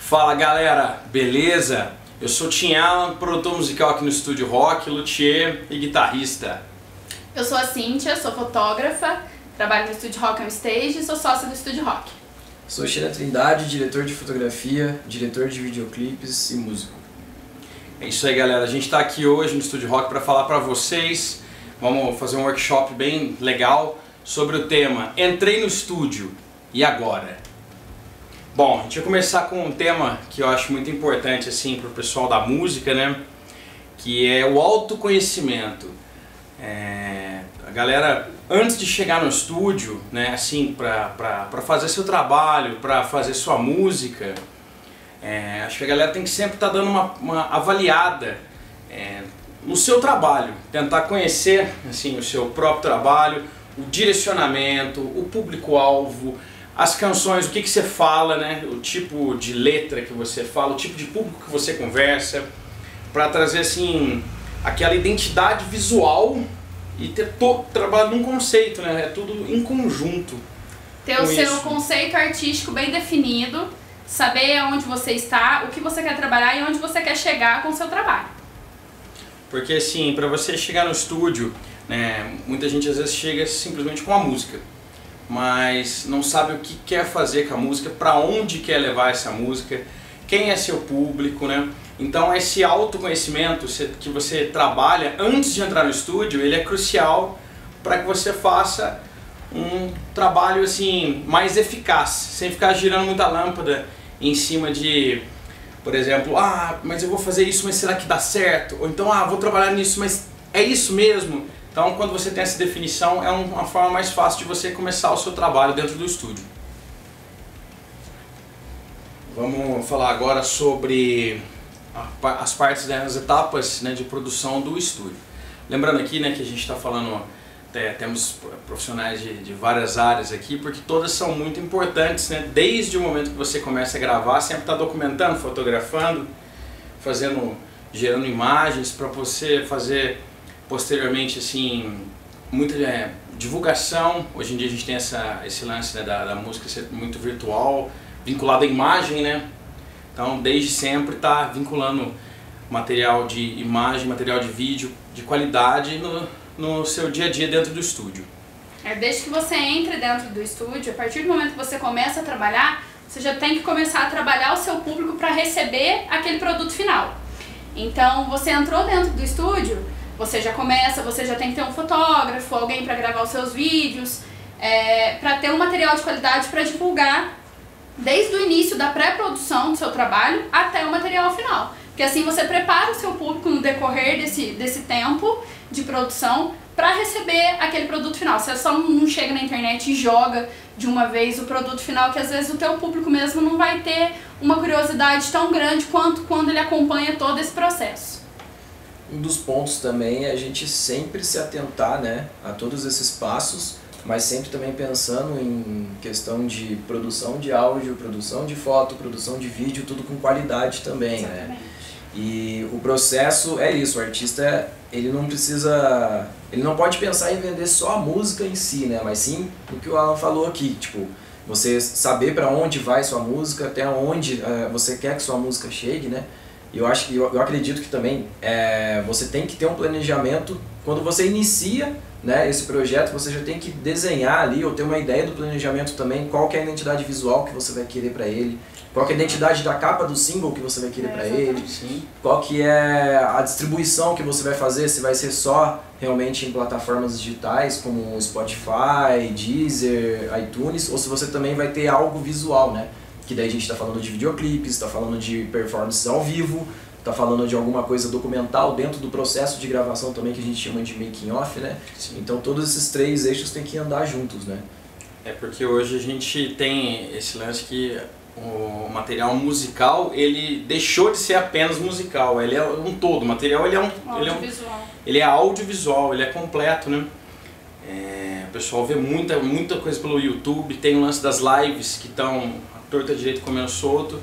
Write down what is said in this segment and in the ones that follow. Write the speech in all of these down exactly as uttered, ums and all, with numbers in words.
Fala galera, beleza? Eu sou Tim Alan, produtor musical aqui no Estúdio Rock, luthier e guitarrista. Eu sou a Cíntia, sou fotógrafa, trabalho no Estúdio Rock on Stage e sou sócia do Estúdio Rock. Sou Sheila Trindade, diretor de fotografia, diretor de videoclipes e músico. É isso aí galera, a gente está aqui hoje no Estúdio Rock para falar para vocês. Vamos fazer um workshop bem legal sobre o tema Entrei no Estúdio, e agora? Bom, a gente vai começar com um tema que eu acho muito importante assim para o pessoal da música, né? Que é o autoconhecimento. É, a galera, antes de chegar no estúdio, né, assim, para fazer seu trabalho, para fazer sua música, é, acho que a galera tem que sempre estar tá dando uma, uma avaliada é, no seu trabalho, tentar conhecer assim, o seu próprio trabalho, o direcionamento, o público-alvo, as canções, o que, que você fala, né, o tipo de letra que você fala, o tipo de público que você conversa, para trazer assim aquela identidade visual e ter todo trabalho num conceito, né, é tudo em conjunto. Ter o seu isso. conceito artístico bem definido, saber onde você está, o que você quer trabalhar e onde você quer chegar com o seu trabalho. Porque assim, para você chegar no estúdio, né, muita gente às vezes chega simplesmente com a música, mas não sabe o que quer fazer com a música, para onde quer levar essa música, quem é seu público, né? Então esse autoconhecimento que você trabalha antes de entrar no estúdio, ele é crucial para que você faça um trabalho assim mais eficaz, sem ficar girando muita lâmpada em cima de, por exemplo, ah, mas eu vou fazer isso, mas será que dá certo? Ou então, ah, vou trabalhar nisso, mas é isso mesmo? Então, quando você tem essa definição, é uma forma mais fácil de você começar o seu trabalho dentro do estúdio. Vamos falar agora sobre as partes, né, as etapas, né, de produção do estúdio. Lembrando aqui, né, que a gente está falando, é, temos profissionais de, de várias áreas aqui, porque todas são muito importantes, né, desde o momento que você começa a gravar, sempre está documentando, fotografando, fazendo, gerando imagens para você fazer posteriormente assim, muita é, divulgação. Hoje em dia a gente tem essa, esse lance, né, da, da música ser muito virtual, vinculado à imagem, né? Então desde sempre está vinculando material de imagem, material de vídeo de qualidade no, no seu dia a dia dentro do estúdio. É, desde que você entre dentro do estúdio, a partir do momento que você começa a trabalhar, você já tem que começar a trabalhar o seu público para receber aquele produto final. Então você entrou dentro do estúdio, você já começa, você já tem que ter um fotógrafo, alguém para gravar os seus vídeos, é, para ter um material de qualidade para divulgar desde o início da pré-produção do seu trabalho até o material final. Porque assim você prepara o seu público no decorrer desse, desse tempo de produção para receber aquele produto final. Você só não chega na internet e joga de uma vez o produto final, que às vezes o teu público mesmo não vai ter uma curiosidade tão grande quanto quando ele acompanha todo esse processo. Um dos pontos também é a gente sempre se atentar, né, a todos esses passos, mas sempre também pensando em questão de produção de áudio, produção de foto, produção de vídeo, tudo com qualidade também, né? E o processo é isso, o artista ele não precisa, ele não pode pensar em vender só a música em si, né, mas sim o que o Alan falou aqui, tipo, você saber para onde vai sua música, até onde uh, você quer que sua música chegue, né? E eu acho que eu, eu acredito que também é, você tem que ter um planejamento quando você inicia, né, esse projeto, você já tem que desenhar ali ou ter uma ideia do planejamento também, qual que é a identidade visual que você vai querer para ele, qual que é a identidade da capa do single que você vai querer é, para ele, sim. Qual que é a distribuição que você vai fazer, se vai ser só realmente em plataformas digitais como Spotify, Deezer, iTunes, ou se você também vai ter algo visual, né? Que daí a gente está falando de videoclipes, está falando de performances ao vivo, está falando de alguma coisa documental dentro do processo de gravação também, que a gente chama de making off, né? Sim. Então todos esses três eixos têm que andar juntos, né? É porque hoje a gente tem esse lance que o material musical, ele deixou de ser apenas musical, ele é um todo, o material ele é um... Ele é, um, ele é audiovisual, ele é completo, né? É, o pessoal vê muita, muita coisa pelo YouTube, tem o lance das lives que estão torta direito comendo solto,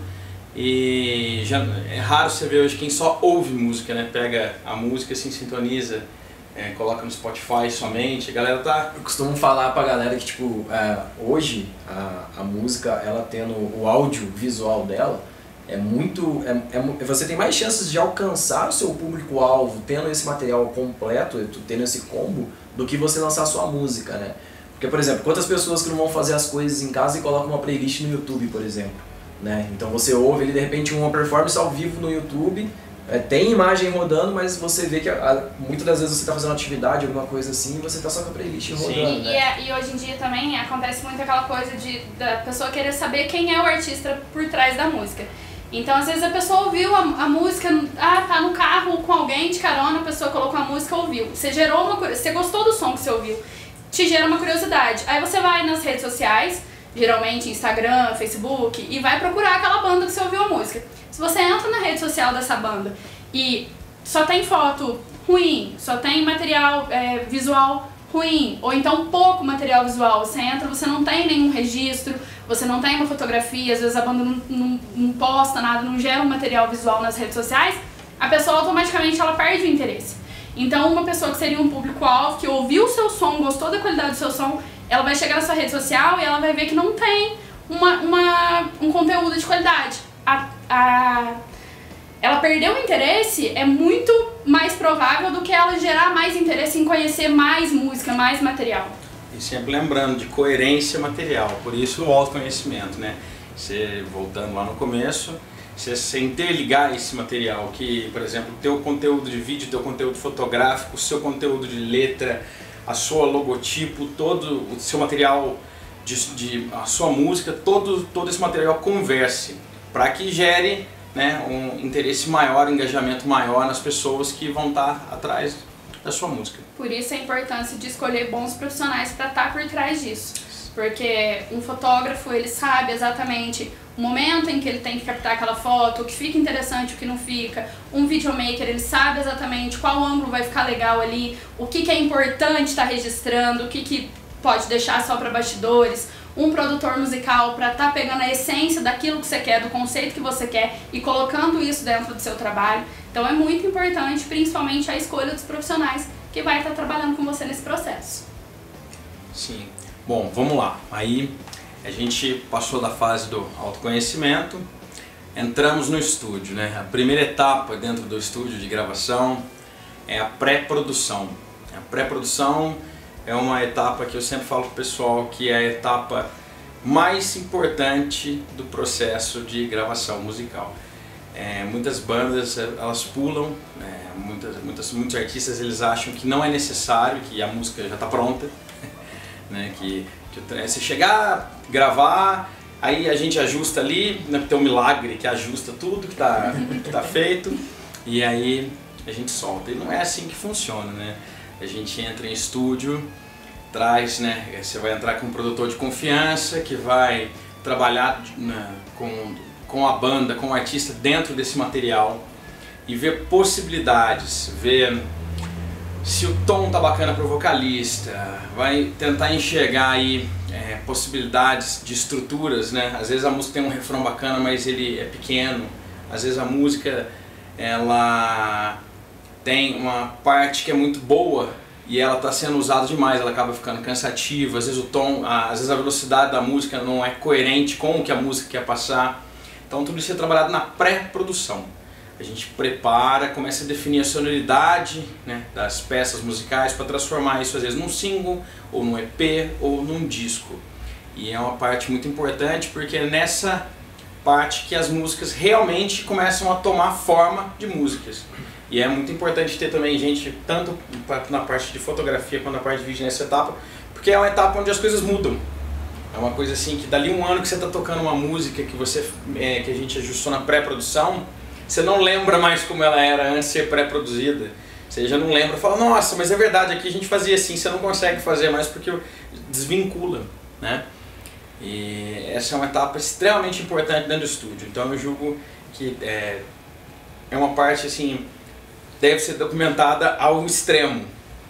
e já é raro você ver hoje quem só ouve música, né? Pega a música, assim, sintoniza, é, coloca no Spotify somente, a galera tá... Eu costumo falar pra galera que, tipo, é, hoje a, a música, ela tendo o áudio visual dela, É muito, é, é, você tem mais chances de alcançar o seu público-alvo tendo esse material completo, tendo esse combo, do que você lançar sua música, né? Porque, por exemplo, quantas pessoas que não vão fazer as coisas em casa e colocam uma playlist no YouTube, por exemplo, né? Então você ouve ele de repente uma performance ao vivo no YouTube, é, tem imagem rodando, mas você vê que a, a, muitas das vezes você está fazendo uma atividade, alguma coisa assim, e você está só com a playlist rodando. Sim, né? e, é, e hoje em dia também acontece muito aquela coisa de, da pessoa querer saber quem é o artista por trás da música. Então, às vezes a pessoa ouviu a, a música, ah, tá no carro com alguém de carona, a pessoa colocou a música, ouviu. Você gerou uma, você gostou do som que você ouviu, te gera uma curiosidade. Aí você vai nas redes sociais, geralmente Instagram, Facebook, e vai procurar aquela banda que você ouviu a música. Se você entra na rede social dessa banda e só tem foto ruim, só tem material é, visual ruim, ou então pouco material visual, você entra, você não tem nenhum registro, você não tem uma fotografia, às vezes a banda não, não, não posta nada, não gera um material visual nas redes sociais, a pessoa automaticamente ela perde o interesse. Então uma pessoa que seria um público-alvo, que ouviu o seu som, gostou da qualidade do seu som, ela vai chegar na sua rede social e ela vai ver que não tem uma, uma, um conteúdo de qualidade. A, a, ela perdeu o interesse, é muito mais provável do que ela gerar mais interesse em conhecer mais música, mais material. E sempre lembrando de coerência material, por isso o autoconhecimento, né? Você, voltando lá no começo, você, você interligar esse material, que, por exemplo, o teu conteúdo de vídeo, teu conteúdo fotográfico, o seu conteúdo de letra, a sua logotipo, todo o seu material, de, de, a sua música, todo, todo esse material converse, para que gere, né, um interesse maior, um engajamento maior nas pessoas que vão estar atrás da sua música. Por isso a importância de escolher bons profissionais para estar por trás disso. Porque um fotógrafo, ele sabe exatamente o momento em que ele tem que captar aquela foto, o que fica interessante, o que não fica. Um videomaker, ele sabe exatamente qual ângulo vai ficar legal ali, o que, que é importante estar registrando, o que, que pode deixar só para bastidores. Um produtor musical para estar pegando a essência daquilo que você quer, do conceito que você quer e colocando isso dentro do seu trabalho. Então é muito importante, principalmente, a escolha dos profissionais que vai estar trabalhando com você nesse processo. Sim. Bom, vamos lá. Aí a gente passou da fase do autoconhecimento, entramos no estúdio, né? A primeira etapa dentro do estúdio de gravação é a pré-produção. A pré-produção é uma etapa que eu sempre falo para o pessoal que é a etapa mais importante do processo de gravação musical. É, muitas bandas elas pulam, é, muitas, muitas, muitos artistas eles acham que não é necessário, que a música já está pronta, né? que, que você chegar, gravar, aí a gente ajusta ali, né? Tem um milagre que ajusta tudo que está que tá feito e aí a gente solta. E não é assim que funciona, né? A gente entra em estúdio, traz, né? Você vai entrar com um produtor de confiança que vai trabalhar, né, com, com a banda, com o artista dentro desse material e ver possibilidades, ver se o tom tá bacana para o vocalista, vai tentar enxergar aí é, possibilidades de estruturas, né? Às vezes a música tem um refrão bacana, mas ele é pequeno. Às vezes a música ela tem uma parte que é muito boa e ela está sendo usada demais, ela acaba ficando cansativa, às vezes o tom, às vezes a velocidade da música não é coerente com o que a música quer passar. Então tudo isso é trabalhado na pré-produção. A gente prepara, começa a definir a sonoridade, né, das peças musicais para transformar isso às vezes num single, ou num E P, ou num disco. E é uma parte muito importante porque é nessa parte que as músicas realmente começam a tomar forma de músicas. E é muito importante ter também gente, tanto na parte de fotografia quanto na parte de vídeo nessa etapa, porque é uma etapa onde as coisas mudam. É uma coisa assim que dali um ano que você está tocando uma música que, você, é, que a gente ajustou na pré-produção, você não lembra mais como ela era antes de ser pré-produzida. Você já não lembra, fala, nossa, mas é verdade, aqui a gente fazia assim, você não consegue fazer mais porque desvincula, né? E essa é uma etapa extremamente importante dentro do estúdio. Então eu julgo que é, é uma parte assim, deve ser documentada ao extremo.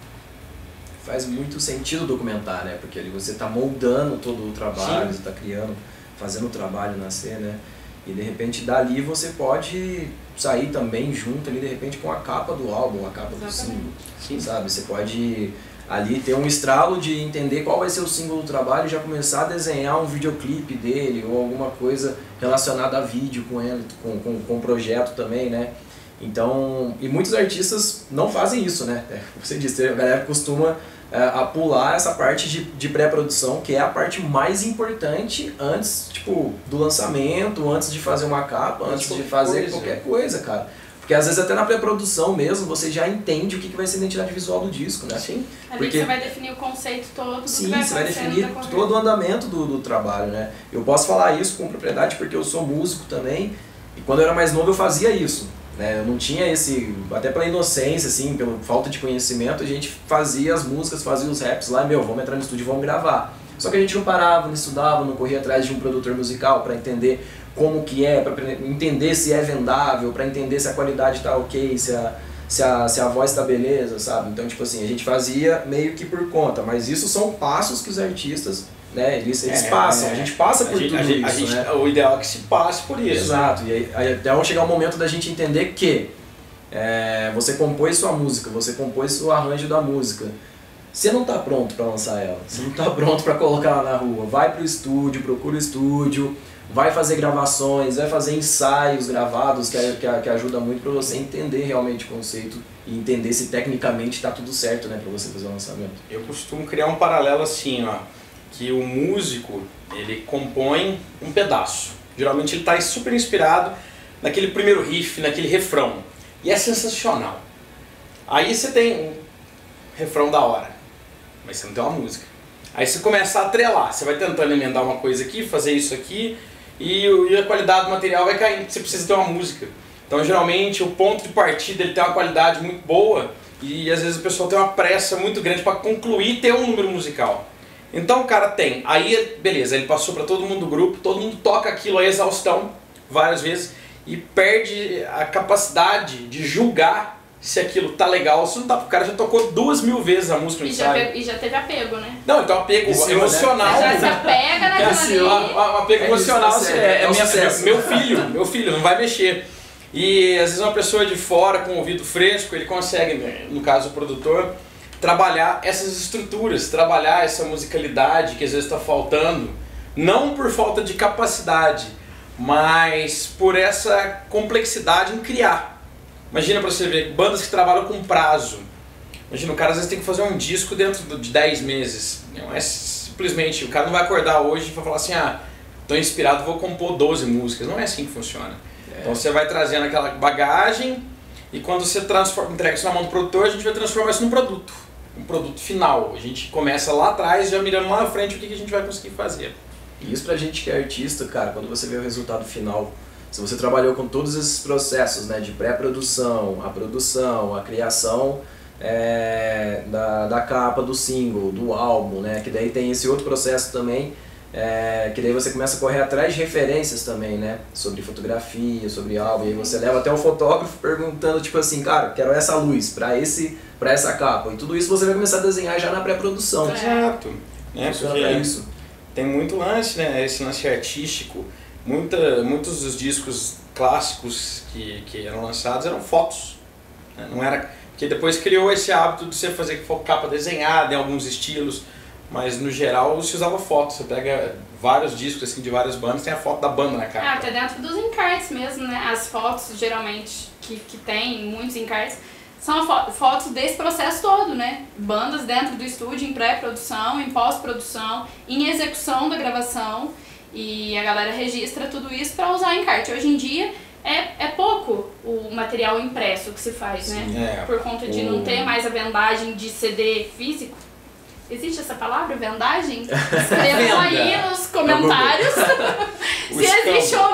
Faz muito sentido documentar, né? Porque ali você está moldando todo o trabalho, Sim. você está criando, fazendo o trabalho nascer, né? E de repente dali você pode sair também junto ali de repente com a capa do álbum, a capa Exatamente. do single, Sim. sabe? Você pode ali ter um estralo de entender qual vai ser o single do trabalho e já começar a desenhar um videoclipe dele ou alguma coisa relacionada a vídeo com ele, com, com, com o projeto também, né? Então, e muitos artistas não fazem isso, né? É, você disse, a galera costuma é, a pular essa parte de, de pré-produção, que é a parte mais importante antes, tipo, do lançamento, antes de fazer uma capa, antes de fazer coisa. qualquer coisa, cara. Porque às vezes até na pré-produção mesmo você já entende o que vai ser a identidade visual do disco, né? Sim. Ali Porque... você vai definir o conceito todo do Sim, que vai você vai definir tá todo o andamento do, do trabalho, né? Eu posso falar isso com propriedade porque eu sou músico também, e quando eu era mais novo eu fazia isso, né? Eu não tinha esse, até pela inocência, assim, pela falta de conhecimento, a gente fazia as músicas, fazia os raps lá, meu, vamos entrar no estúdio e vamos gravar. Só que a gente não parava, não estudava, não corria atrás de um produtor musical para entender como que é, para entender se é vendável, para entender se a qualidade tá ok, se a, se a, se a voz tá beleza, sabe? Então, tipo assim, a gente fazia meio que por conta, mas isso são passos que os artistas, né, eles, eles é, passam, é, a gente passa por gente, tudo a gente, isso, a gente, né? O ideal é que se passe por isso. Exato, e aí, aí até chegar o momento da gente entender que é, você compôs sua música, você compôs o arranjo da música, você não está pronto para lançar ela, você não está pronto para colocar ela na rua, vai pro estúdio, procura o estúdio, vai fazer gravações, vai fazer ensaios gravados, que, que, que ajuda muito para você entender realmente o conceito e entender se tecnicamente está tudo certo, né, para você fazer o lançamento. Eu costumo criar um paralelo assim, ó, que o músico, ele compõe um pedaço. Geralmente ele está super inspirado naquele primeiro riff, naquele refrão, e é sensacional. Aí você tem um refrão da hora, mas você não tem uma música. Aí você começa a atrelar, você vai tentando emendar uma coisa aqui, fazer isso aqui, e, e a qualidade do material vai caindo, você precisa ter uma música. Então geralmente o ponto de partida ele tem uma qualidade muito boa, e às vezes o pessoal tem uma pressa muito grande para concluir e ter um número musical. Então o cara tem, aí beleza, ele passou para todo mundo do grupo, todo mundo toca aquilo a exaustão várias vezes, e perde a capacidade de julgar se aquilo tá legal, se não tá, o cara já tocou duas mil vezes a música no e já, ensaio. e já teve apego, né? Não, então apego Isso, emocional. Né? Já se apega naquilo assim, ali. O apego é emocional isso, é, é, é, é minha, sucesso. meu filho, meu filho, não vai mexer. E às vezes uma pessoa de fora, com o ouvido fresco, ele consegue, no caso o produtor, trabalhar essas estruturas, trabalhar essa musicalidade que às vezes está faltando, não por falta de capacidade, mas por essa complexidade em criar. Imagina pra você ver, bandas que trabalham com prazo. Imagina, o cara às vezes tem que fazer um disco dentro de dez meses. Não é simplesmente, o cara não vai acordar hoje e vai falar assim, ah, tô inspirado, vou compor doze músicas. Não é assim que funciona. É. Então você vai trazendo aquela bagagem e quando você transforma, entrega isso na mão do produtor, a gente vai transformar isso num produto. Um produto final. A gente começa lá atrás, já mirando lá na frente o que a gente vai conseguir fazer. E isso pra gente que é artista, cara, quando você vê o resultado final, se você trabalhou com todos esses processos, né, de pré-produção, a produção, a criação é, da, da capa do single, do álbum, né, que daí tem esse outro processo também, é, que daí você começa a correr atrás de referências também, né, sobre fotografia, sobre álbum, e aí você leva até o fotógrafo perguntando, tipo assim, cara, quero essa luz pra, esse, pra essa capa, e tudo isso você vai começar a desenhar já na pré-produção. Exato. É, porque pra isso. Tem muito lance, né, esse lance artístico. Muita, muitos dos discos clássicos que, que eram lançados eram fotos, né? Não era, porque depois criou esse hábito de você fazer capa desenhada em alguns estilos, mas no geral se usava fotos. Você pega vários discos assim, de várias bandas, tem a foto da banda na capa. Ah, até dentro dos encartes mesmo, né? As fotos geralmente que, que tem, muitos encartes, são fo fotos desse processo todo, né? Bandas dentro do estúdio, em pré-produção, em pós-produção, em execução da gravação. E a galera registra tudo isso para usar encarte. Hoje em dia é, é pouco o material impresso que se faz, né? Sim, é. Por conta de não ter mais a vendagem de C D físico. Existe essa palavra, vendagem? Escrevam aí nos comentários se existe ou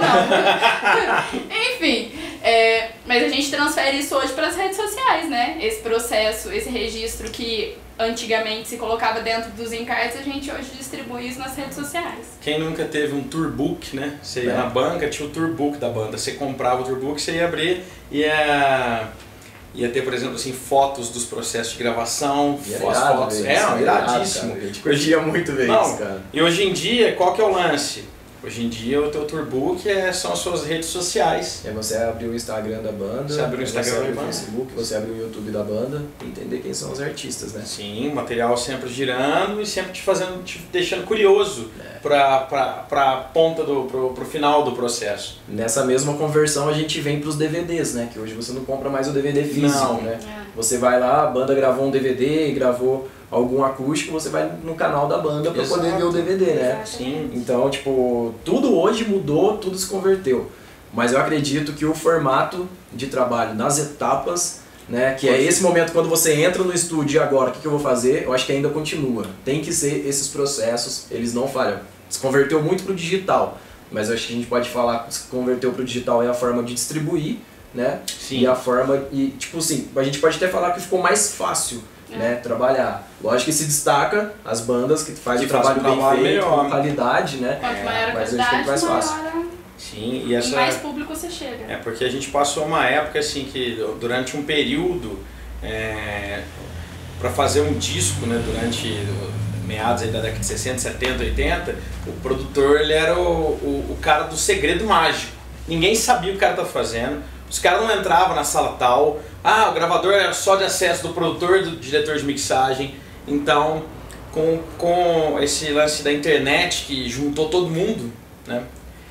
não. Enfim, é, mas a gente transfere isso hoje para as redes sociais, né? Esse processo, esse registro que antigamente se colocava dentro dos encartes, a gente hoje distribui isso nas redes sociais. Quem nunca teve um tourbook, né? Você ia é. na banca, tinha o tourbook da banda. Você comprava o tourbook, você ia abrir e ia, ia ter, por exemplo, assim, fotos dos processos de gravação, e as fotos. É, não, iradíssimo. A gente curtia muito ver não, isso, cara. E hoje em dia, qual que é o lance? Hoje em dia o teu tourbook é, são as suas redes sociais. É você abrir o Instagram da banda, você abrir o Instagram você abrir da o banda, Facebook, você abrir o YouTube da banda e entender quem são os artistas, né? Sim, o material sempre girando e sempre te fazendo, te deixando curioso é. para para ponta do pro, pro final do processo. Nessa mesma conversão a gente vem para os D V Ds, né? Que hoje você não compra mais o D V D físico, não. né? É. Você vai lá, a banda gravou um D V D, gravou algum acústico, você vai no canal da banda para poder ver o D V D, né? Sim. Então, tipo, tudo hoje mudou, tudo se converteu. Mas eu acredito que o formato de trabalho nas etapas, né, que é esse momento quando você entra no estúdio e agora, o que, que eu vou fazer? Eu acho que ainda continua. Tem que ser esses processos, eles não falham. Se converteu muito para o digital, mas eu acho que a gente pode falar que se converteu para o digital é a forma de distribuir, né? Sim. E a forma, e tipo assim, a gente pode até falar que ficou mais fácil. É. Né, trabalhar. Lógico que se destaca as bandas que fazem o trabalho bem feito, melhor. com qualidade, né? Quanto maior a mas qualidade, acho que é mais fácil. maior Sim, e, essa... e mais público você chega. É porque a gente passou uma época assim que durante um período é, para fazer um disco, né, durante meados aí da década de sessenta, setenta, oitenta, o produtor ele era o, o, o cara do segredo mágico. Ninguém sabia o que o cara estava fazendo. Os caras não entravam na sala tal, ah, o gravador era só de acesso do produtor, do diretor de mixagem. Então, com, com esse lance da internet que juntou todo mundo, né,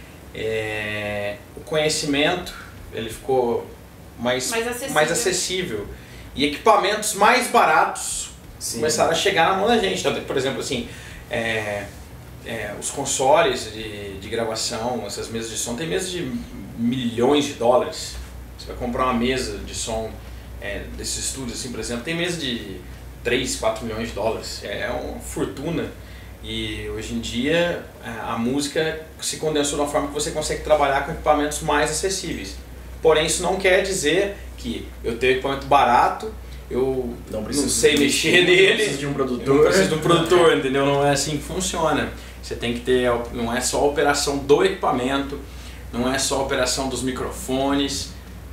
é, o conhecimento ele ficou mais, mais, acessível. mais acessível. E equipamentos mais baratos Sim. começaram a chegar na mão da gente. Então, por exemplo, assim, é, é, os consoles de, de gravação, essas mesas de som, tem mesas de milhões de dólares. Você vai comprar uma mesa de som é, desses estúdios, assim, por exemplo, tem mesa de três, quatro milhões de dólares. É uma fortuna. E hoje em dia a música se condensou de uma forma que você consegue trabalhar com equipamentos mais acessíveis. Porém, isso não quer dizer que eu tenho equipamento barato, eu não, não sei mexer nele, não preciso de um produtor, não preciso de um produtor, entendeu? Não é assim que funciona. Você tem que ter, não é só a operação do equipamento, não é só a operação dos microfones,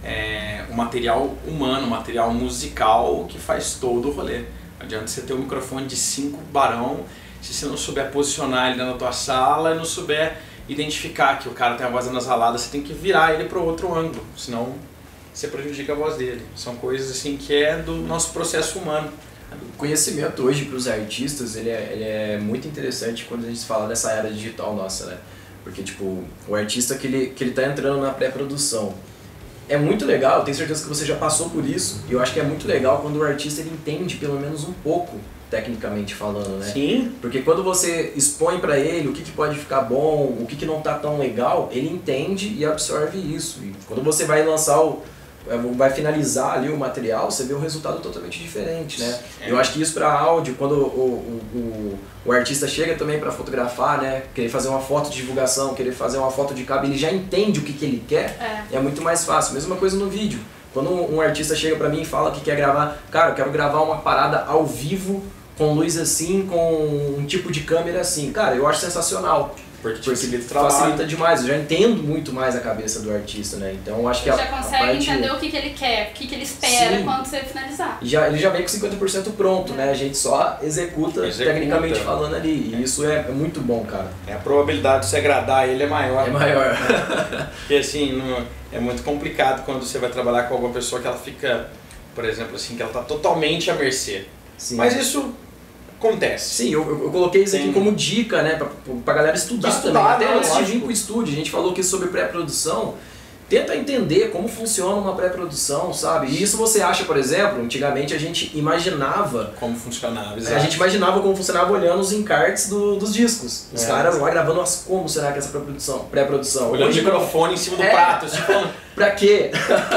é o material humano, o material musical que faz todo o rolê. Não adianta você ter um microfone de cinco barão se você não souber posicionar ele dentro da tua sala e não souber identificar que o cara tem a voz anasalada, você tem que virar ele para outro ângulo, senão você prejudica a voz dele. São coisas assim que é do nosso processo humano. O conhecimento hoje para os artistas ele é, ele é muito interessante quando a gente fala dessa era digital nossa, né? Porque tipo, o artista que ele, que ele tá entrando na pré-produção é muito legal, eu tenho certeza que você já passou por isso, e eu acho que é muito legal quando o artista ele entende pelo menos um pouco, tecnicamente falando, né? Sim. Porque quando você expõe para ele o que, que pode ficar bom, o que, que não tá tão legal, ele entende e absorve isso. E quando você vai lançar o vai finalizar ali o material, você vê um resultado totalmente diferente, né? É. Eu acho que isso para áudio, quando o, o, o, o artista chega também para fotografar, né? Querer fazer uma foto de divulgação, querer fazer uma foto de cabo, ele já entende o que, que ele quer, é. é muito mais fácil. Mesma coisa no vídeo. Quando um, um artista chega para mim e fala que quer gravar, cara, eu quero gravar uma parada ao vivo, com luz assim, com um tipo de câmera assim, cara, eu acho sensacional. Porque, porque facilita demais, eu já entendo muito mais a cabeça do artista, né? Então eu acho que ele a, já consegue a parte... entender o que, que ele quer, o que, que ele espera Sim. quando você finalizar. Já, ele já vem com cinquenta por cento pronto, é. né? A gente só executa, executa ttecnicamente falando ali. E isso é, é muito bom, cara. É, a probabilidade de você agradar ele é maior. É maior. Né? Porque assim, não, é muito complicado quando você vai trabalhar com alguma pessoa que ela fica, por exemplo, assim, que ela está totalmente à mercê. Sim. Mas isso... acontece. Sim, eu, eu coloquei isso aqui Sim. como dica, né, pra, pra galera estudar, estudar também. Até antes de vir pro estúdio, a gente falou aqui sobre pré-produção. Tenta entender como funciona uma pré-produção, sabe? E isso você acha, por exemplo, antigamente a gente imaginava... Como funcionava, exato. A gente imaginava como funcionava olhando os encartes do, dos discos. Os é, caras lá gravando as como será que essa pré-produção, pré-produção. Olhando o microfone em cima do é, prato, tipo... Pra quê?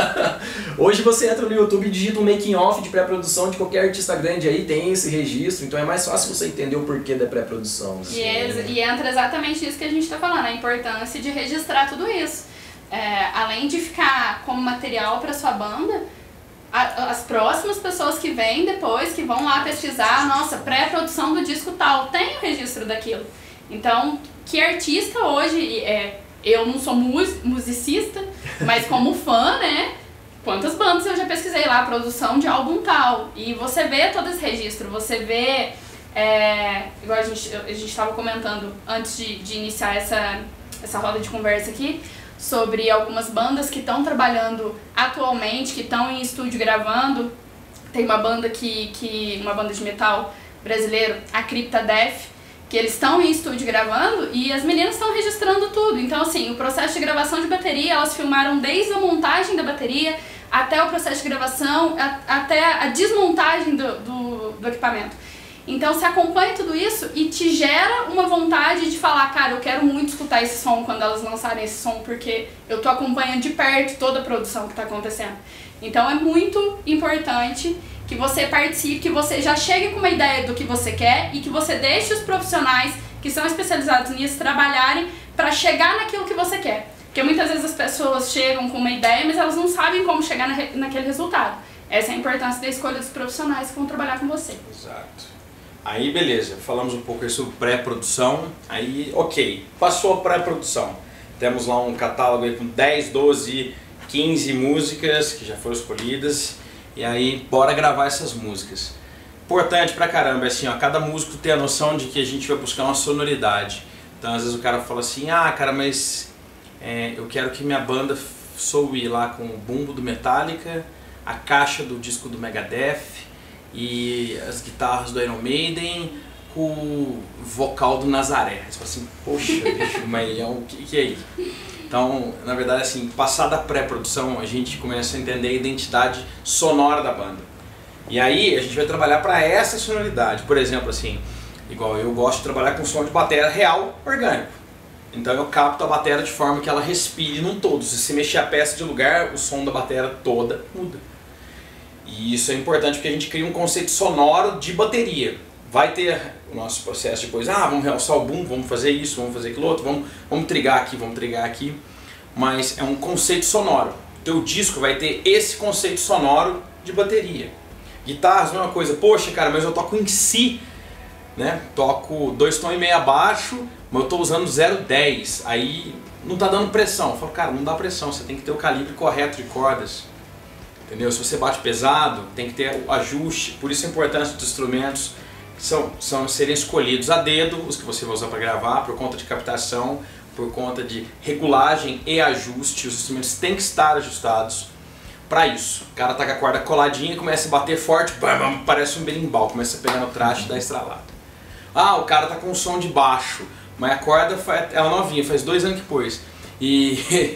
Hoje você entra no YouTube e digita um making off de pré-produção de qualquer artista grande aí, tem esse registro, então é mais fácil você entender o porquê da pré-produção. E, é, e entra exatamente isso que a gente está falando, a importância de registrar tudo isso. É, além de ficar como material para sua banda, a, as próximas pessoas que vêm depois, que vão lá pesquisar, nossa, pré-produção do disco tal, tem o registro daquilo. Então, que artista hoje, é, eu não sou mus, musicista, mas como fã, né, quantas bandas eu já pesquisei lá, produção de álbum tal, e você vê todo esse registro, você vê, é, igual a gente a gente estava comentando antes de, de iniciar essa... essa roda de conversa aqui sobre algumas bandas que estão trabalhando atualmente, que estão em estúdio gravando. Tem uma banda que, que uma banda de metal brasileiro, a Crypta Death, que eles estão em estúdio gravando e as meninas estão registrando tudo. Então, assim, o processo de gravação de bateria, elas filmaram desde a montagem da bateria até o processo de gravação, a, até a desmontagem do, do, do equipamento. Então, você acompanha tudo isso e te gera uma vontade de falar, cara, eu quero muito escutar esse som quando elas lançarem esse som, porque eu tô acompanhando de perto toda a produção que tá acontecendo. Então, é muito importante que você participe, que você já chegue com uma ideia do que você quer e que você deixe os profissionais que são especializados nisso trabalharem para chegar naquilo que você quer. Porque muitas vezes as pessoas chegam com uma ideia, mas elas não sabem como chegar na, naquele resultado. Essa é a importância da escolha dos profissionais que vão trabalhar com você. Exato. Aí beleza, falamos um pouco sobre pré-produção, aí ok, passou a pré-produção. Temos lá um catálogo aí com dez, doze, quinze músicas que já foram escolhidas. E aí, bora gravar essas músicas. Importante pra caramba, assim, ó, cada músico tem a noção de que a gente vai buscar uma sonoridade. Então, às vezes o cara fala assim, ah, cara, mas é, eu quero que minha banda soe lá com o bumbo do Metallica, a caixa do disco do Megadeth e as guitarras do Iron Maiden com o vocal do Nazaré. Você fala assim, poxa, bicho, mas é o que, que é isso? Então, na verdade, assim, passada a pré-produção, a gente começa a entender a identidade sonora da banda. E aí, a gente vai trabalhar para essa sonoridade. Por exemplo, assim, igual eu gosto de trabalhar com som de bateria real, orgânico. Então eu capto a bateria de forma que ela respire num todo. Se você mexer a peça de lugar, o som da bateria toda muda. E isso é importante porque a gente cria um conceito sonoro de bateria. Vai ter o nosso processo depois, ah, vamos realçar o boom, vamos fazer isso, vamos fazer aquilo outro, vamos, vamos trigar aqui, vamos trigar aqui. Mas é um conceito sonoro. O teu disco vai ter esse conceito sonoro de bateria. Guitarras, mesma coisa. Poxa, cara, mas eu toco em si, né? Toco dois tons e meio abaixo, mas eu estou usando zero vírgula dez. Aí não está dando pressão. Eu falo, cara, não dá pressão, você tem que ter o calibre correto de cordas. Entendeu? Se você bate pesado, tem que ter o ajuste. Por isso a importância dos instrumentos são, são serem escolhidos a dedo, os que você vai usar para gravar, por conta de captação, por conta de regulagem e ajuste. Os instrumentos têm que estar ajustados para isso. O cara tá com a corda coladinha, começa a bater forte, bam, bam, parece um berimbau, começa a pegar no traste e dá estralado. Ah, o cara tá com um som de baixo, mas a corda ela novinha, faz dois anos que pôs. E,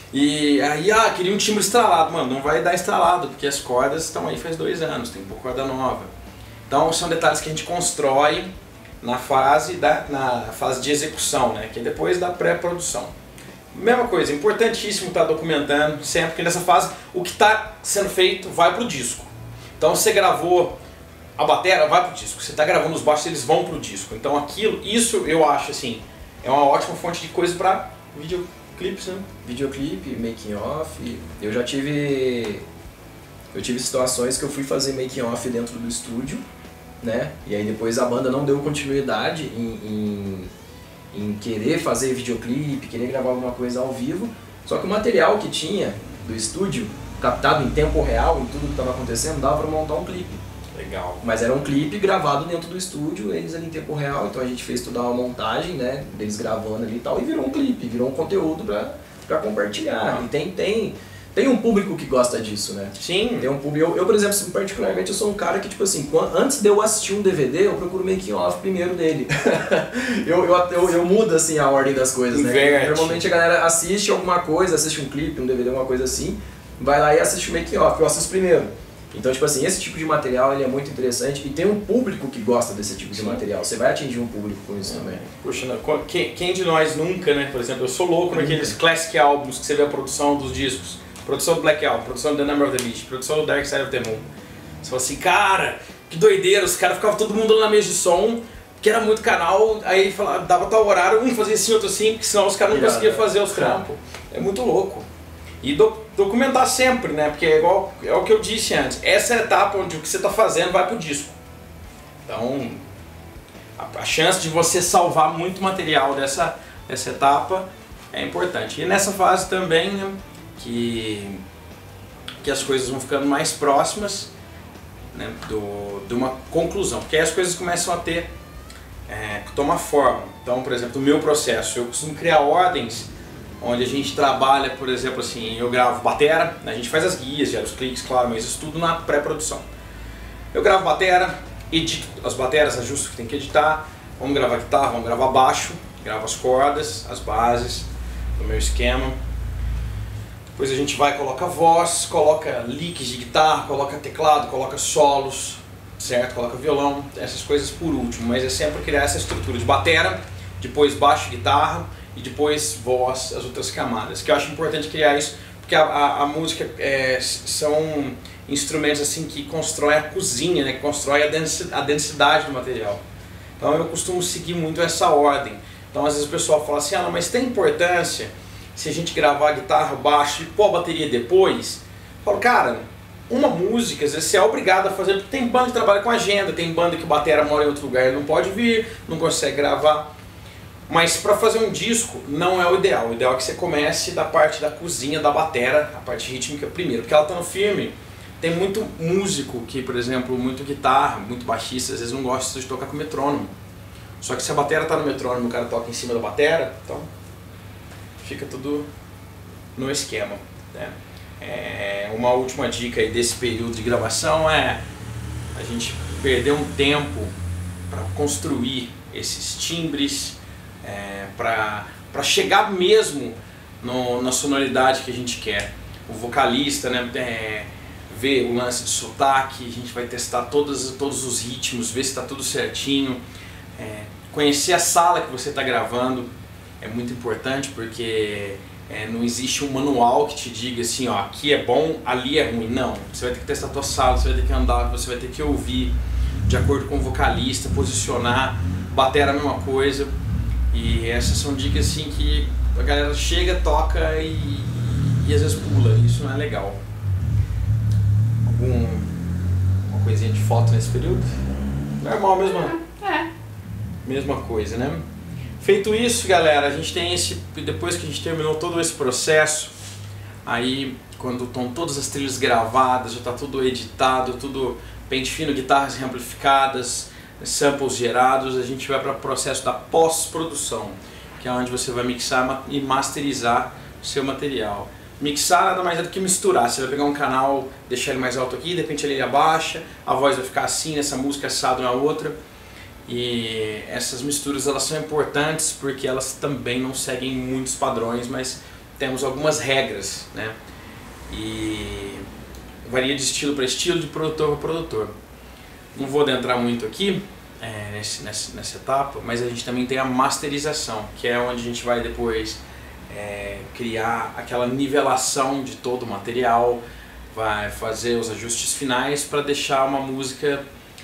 e aí, ah, queria um timbre estralado. Mano, não vai dar estralado, porque as cordas estão aí faz dois anos, tem pouca corda nova. Então são detalhes que a gente constrói na fase, da, na fase de execução, né, que é depois da pré-produção. Mesma coisa, importantíssimo estar documentando sempre, porque nessa fase o que está sendo feito vai para o disco. Então você gravou a bateria, vai para o disco. Você está gravando os baixos, eles vão para o disco. Então aquilo, isso eu acho assim, é uma ótima fonte de coisa para videoclipes, né? Videoclipe, making off. Eu já tive, eu tive situações que eu fui fazer making off dentro do estúdio, né? E aí depois a banda não deu continuidade em, em em querer fazer videoclipe, querer gravar alguma coisa ao vivo, só que o material que tinha do estúdio, captado em tempo real, em tudo que estava acontecendo, dava para montar um clipe. Legal. Mas era um clipe gravado dentro do estúdio, eles ali em tempo real, então a gente fez toda uma montagem, né, deles gravando ali e tal, e virou um clipe, virou um conteúdo para compartilhar. Ah. E tem, tem, tem um público que gosta disso, né? Sim. Tem um público, eu, eu, por exemplo, particularmente, eu sou um cara que, tipo assim, quando, antes de eu assistir um D V D, eu procuro o making off primeiro dele. eu, eu, eu, eu mudo, assim, a ordem das coisas, Inverte. né? Normalmente a galera assiste alguma coisa, assiste um clipe, um D V D, alguma coisa assim, vai lá e assiste o making off, eu assisto primeiro. Então, tipo assim, esse tipo de material ele é muito interessante e tem um público que gosta desse tipo de Sim. material. Você vai atingir um público com isso é. também. Puxa, quem, quem de nós nunca, né? Por exemplo, eu sou louco uhum. naqueles classic albums que você vê a produção dos discos. Produção do Black Album, produção do The Number of the Beast, produção do Dark Side of the Moon. Você fala assim, cara, que doideira, os caras ficavam todo mundo lá na mesa de som, que era muito canal, aí falava, dava tal horário, um fazia assim, outro assim, porque senão os caras não conseguiam fazer os trampos. É muito louco. E do, documentar sempre, né, porque é igual é o que eu disse antes, essa é a etapa onde o que você está fazendo vai pro disco. Então, a, a chance de você salvar muito material dessa, dessa etapa é importante. E nessa fase também, né, que, que as coisas vão ficando mais próximas, né, do, de uma conclusão, porque aí as coisas começam a ter é, toma forma. Então, por exemplo, no meu processo, eu costumo criar ordens onde a gente trabalha, por exemplo, assim, eu gravo batera, a gente faz as guias, gera os cliques, claro, mas isso tudo na pré-produção. Eu gravo batera, edito as bateras, ajusto o que tem que editar, vamos gravar guitarra, vamos gravar baixo, gravo as cordas, as bases do meu esquema. Depois a gente vai, coloca voz, coloca licks de guitarra, coloca teclado, coloca solos, certo? Coloca violão, essas coisas por último, mas é sempre criar essa estrutura de batera, depois baixo, guitarra e depois voz, as outras camadas. Que eu acho importante criar isso, porque a, a, a música é, são instrumentos assim que constroem a cozinha, né? Que constrói a densidade, a densidade do material. Então eu costumo seguir muito essa ordem. Então às vezes o pessoal fala assim, ah, não, mas tem importância se a gente gravar guitarra, baixo e pôr a bateria depois? Eu falo, cara, uma música, às vezes você é obrigado a fazer, porque tem banda que trabalha com agenda, tem banda que o batera mora em outro lugar e não pode vir, não consegue gravar. Mas para fazer um disco não é o ideal, o ideal é que você comece da parte da cozinha, da batera, a parte rítmica primeiro, porque ela tá no filme. Tem muito músico que, por exemplo, muito guitarra, muito baixista, às vezes não gosta de tocar com metrônomo. Só que se a batera tá no metrônomo e o cara toca em cima da batera, então fica tudo no esquema, né? É, uma última dica aí desse período de gravação é a gente perder um tempo para construir esses timbres, é, para para chegar mesmo no, na sonoridade que a gente quer. O vocalista, né, é, ver o lance de sotaque, a gente vai testar todos, todos os ritmos, ver se está tudo certinho, é, conhecer a sala que você está gravando é muito importante, porque é, não existe um manual que te diga assim, ó, aqui é bom, ali é ruim. Não, você vai ter que testar a tua sala, você vai ter que andar, você vai ter que ouvir de acordo com o vocalista, posicionar, bater a mesma coisa. E essas são dicas assim que a galera chega, toca e, e às vezes pula, isso não é legal. Algum, uma coisinha de foto nesse período? Normal, mesma, É. mesma coisa, né? Feito isso, galera, a gente tem esse, depois que a gente terminou todo esse processo, aí quando estão todas as trilhas gravadas, já está tudo editado, tudo pente fino, guitarras amplificadas, samples gerados, a gente vai para o processo da pós-produção, que é onde você vai mixar e masterizar o seu material. Mixar nada mais é do que misturar. Você vai pegar um canal, deixar ele mais alto aqui, de repente ele abaixa, a voz vai ficar assim, nessa música assado na outra. E essas misturas elas são importantes porque elas também não seguem muitos padrões, mas temos algumas regras, né? E varia de estilo para estilo, de produtor para produtor. Não vou adentrar muito aqui é, nesse, nessa, nessa etapa, mas a gente também tem a masterização, que é onde a gente vai depois é, criar aquela nivelação de todo o material, vai fazer os ajustes finais para deixar uma música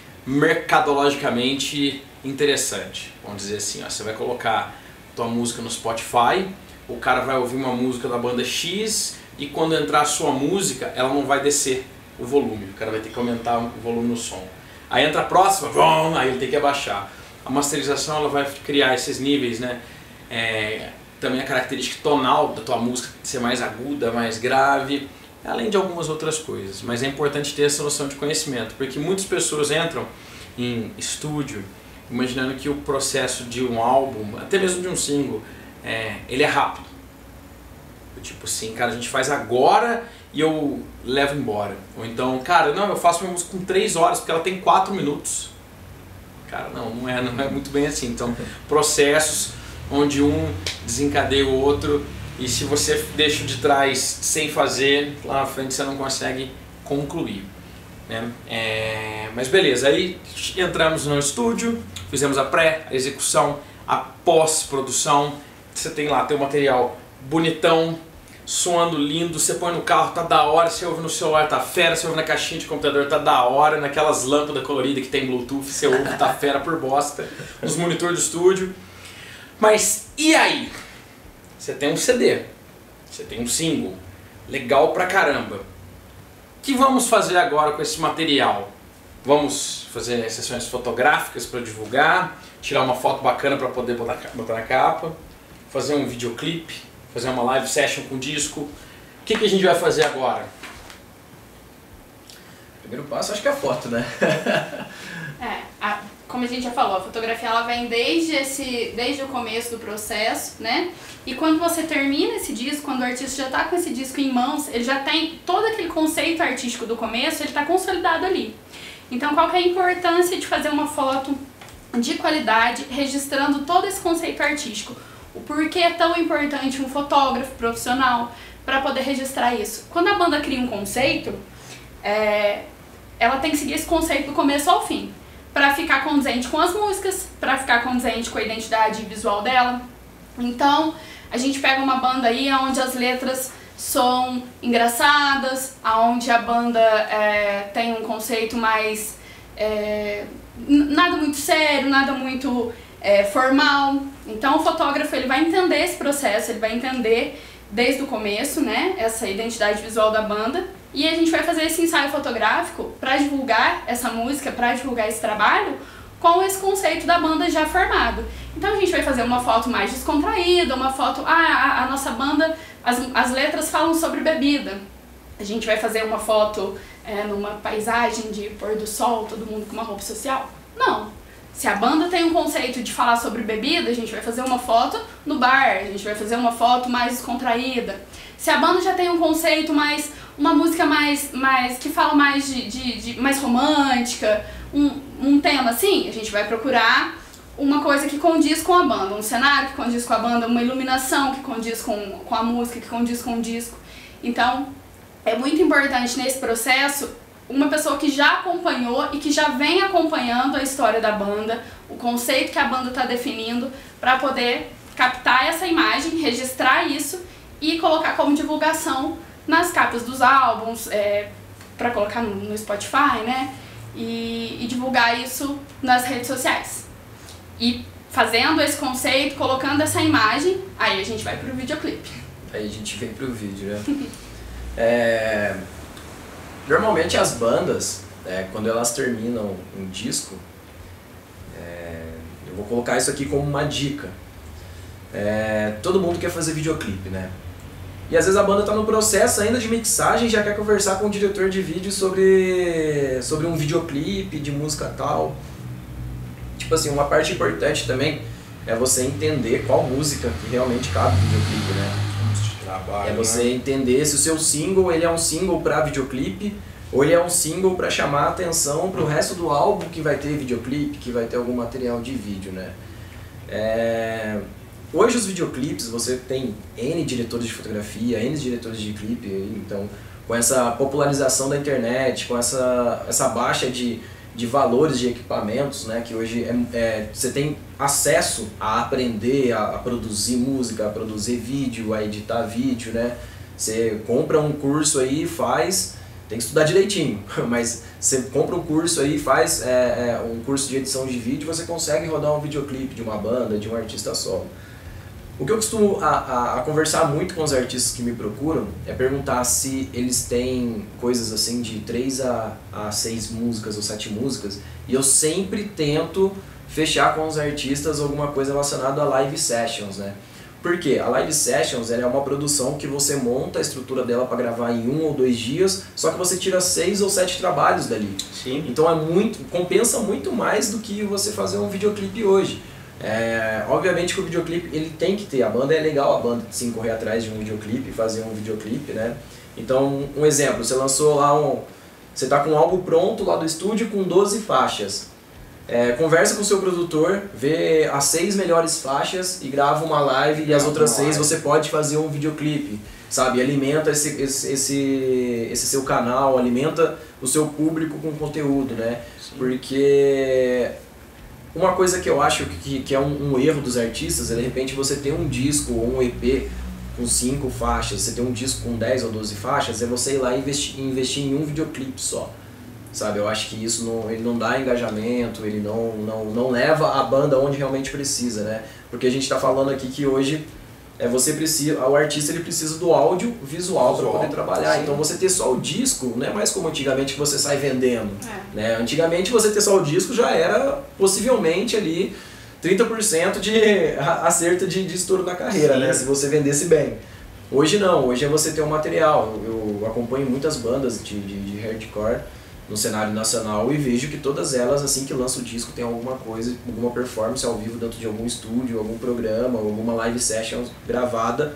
mercadologicamente interessante. Vamos dizer assim, ó, você vai colocar tua música no Spotify, o cara vai ouvir uma música da banda X e quando entrar a sua música, ela não vai descer o volume, o cara vai ter que aumentar o volume no som. Aí entra a próxima, bom, aí ele tem que abaixar. A masterização ela vai criar esses níveis, né? É, também a característica tonal da tua música ser mais aguda, mais grave, além de algumas outras coisas. Mas é importante ter essa noção de conhecimento, porque muitas pessoas entram em estúdio imaginando que o processo de um álbum, até mesmo de um single, é, ele é rápido. Tipo assim, cara, a gente faz agora e eu levo embora. Ou então, cara, não, eu faço minha música com três horas porque ela tem quatro minutos. Cara, não, não é, não é muito bem assim. Então, processos onde um desencadeia o outro e se você deixa de trás sem fazer, lá na frente você não consegue concluir, né? É, mas beleza, aí entramos no estúdio, fizemos a pré, a execução, a pós-produção. Você tem lá teu material bonitão, soando lindo, você põe no carro, tá da hora, você ouve no celular, tá fera, você ouve na caixinha de computador, tá da hora, naquelas lâmpadas coloridas que tem Bluetooth, você ouve, tá fera por bosta, nos monitores do estúdio. Mas e aí? Você tem um C D, você tem um single, legal pra caramba. O que vamos fazer agora com esse material? Vamos fazer sessões fotográficas para divulgar, tirar uma foto bacana para poder botar, botar na capa, fazer um videoclipe, fazer uma live session com disco. O que, que a gente vai fazer agora? Primeiro passo acho que é a foto, né? É, a, como a gente já falou, a fotografia ela vem desde, esse, desde o começo do processo, né? E quando você termina esse disco, quando o artista já está com esse disco em mãos, ele já tem todo aquele conceito artístico do começo, ele está consolidado ali. Então, qual que é a importância de fazer uma foto de qualidade, registrando todo esse conceito artístico? O porquê é tão importante um fotógrafo profissional para poder registrar isso? Quando a banda cria um conceito, é, ela tem que seguir esse conceito do começo ao fim, para ficar condizente com as músicas, para ficar condizente com a identidade visual dela. Então, a gente pega uma banda aí onde as letras são engraçadas, onde a banda é, tem um conceito mais... É, nada muito sério, nada muito é, formal. Então, o fotógrafo ele vai entender esse processo, ele vai entender desde o começo, né, essa identidade visual da banda. E a gente vai fazer esse ensaio fotográfico para divulgar essa música, para divulgar esse trabalho, com esse conceito da banda já formado. Então a gente vai fazer uma foto mais descontraída, uma foto... Ah, a, a nossa banda, as, as letras falam sobre bebida. A gente vai fazer uma foto é, numa paisagem de pôr do sol, todo mundo com uma roupa social. Não. Se a banda tem um conceito de falar sobre bebida, a gente vai fazer uma foto no bar, a gente vai fazer uma foto mais descontraída. Se a banda já tem um conceito mais... uma música mais, mais que fala mais de, de, de mais romântica, um, um tema assim, a gente vai procurar uma coisa que condiz com a banda, um cenário que condiz com a banda, uma iluminação que condiz com, com a música, que condiz com o disco. Então, é muito importante nesse processo uma pessoa que já acompanhou e que já vem acompanhando a história da banda, o conceito que a banda está definindo, para poder captar essa imagem, registrar isso e colocar como divulgação nas capas dos álbuns, é, para colocar no, no Spotify, né? E, e divulgar isso nas redes sociais. E fazendo esse conceito, colocando essa imagem, aí a gente vai pro videoclipe. Aí a gente vem pro vídeo, né? é, normalmente as bandas, é, quando elas terminam um disco, é, eu vou colocar isso aqui como uma dica. É, todo mundo quer fazer videoclipe, né? E às vezes a banda está no processo ainda de mixagem e já quer conversar com o diretor de vídeo sobre, sobre um videoclipe de música tal. Tipo assim, uma parte importante também é você entender qual música que realmente cabe no videoclipe, né? Trabalho, é você né? entender se o seu single ele é um single para videoclipe ou ele é um single para chamar a atenção para o resto do álbum que vai ter videoclipe, que vai ter algum material de vídeo, né? É... Hoje os videoclipes, você tem N diretores de fotografia, N diretores de clipe, então com essa popularização da internet, com essa, essa baixa de, de valores de equipamentos, né, que hoje é, é, você tem acesso a aprender a, a produzir música, a produzir vídeo, a editar vídeo, né? Você compra um curso aí e faz, tem que estudar direitinho, mas você compra um curso aí e faz é, é, um curso de edição de vídeo, você consegue rodar um videoclipe de uma banda, de um artista solo. O que eu costumo a, a, a conversar muito com os artistas que me procuram é perguntar se eles têm coisas assim de três a seis músicas ou sete músicas, e eu sempre tento fechar com os artistas alguma coisa relacionada a live sessions, né? Por quê? A live sessions ela é uma produção que você monta a estrutura dela para gravar em um ou dois dias, só que você tira seis ou sete trabalhos dali. Sim. Então é muito, compensa muito mais do que você fazer um videoclipe hoje. É, obviamente que o videoclipe ele tem que ter, a banda é legal, a banda sim correr atrás de um videoclipe, fazer um videoclipe, né? Então, um exemplo, você lançou lá um, você tá com um álbum pronto lá do estúdio com doze faixas. É, conversa com o seu produtor, vê as seis melhores faixas e grava uma live, e as outras seis você pode fazer um videoclipe, sabe? Alimenta esse, esse, esse, esse seu canal, alimenta o seu público com conteúdo, né? Sim. Porque uma coisa que eu acho que, que é um, um erro dos artistas é de repente você ter um disco ou um E P com cinco faixas, você ter um disco com dez ou doze faixas, é você ir lá e investir, investir em um videoclipe só. Sabe, eu acho que isso não, ele não dá engajamento, ele não, não, não leva a banda onde realmente precisa, né? Porque a gente está falando aqui que hoje é, você precisa, o artista ele precisa do áudio visual para poder trabalhar. Sim. Então você ter só o disco não é mais como antigamente que você sai vendendo. É. Né? Antigamente você ter só o disco já era possivelmente ali trinta por cento de acerto de, de estouro na carreira, né? Se você vendesse bem. Hoje não, hoje é você ter um material. Eu, eu acompanho muitas bandas de, de, de hardcore. no cenário nacional e vejo que todas elas, assim que lança o disco, tem alguma coisa, alguma performance ao vivo dentro de algum estúdio, algum programa, alguma live session gravada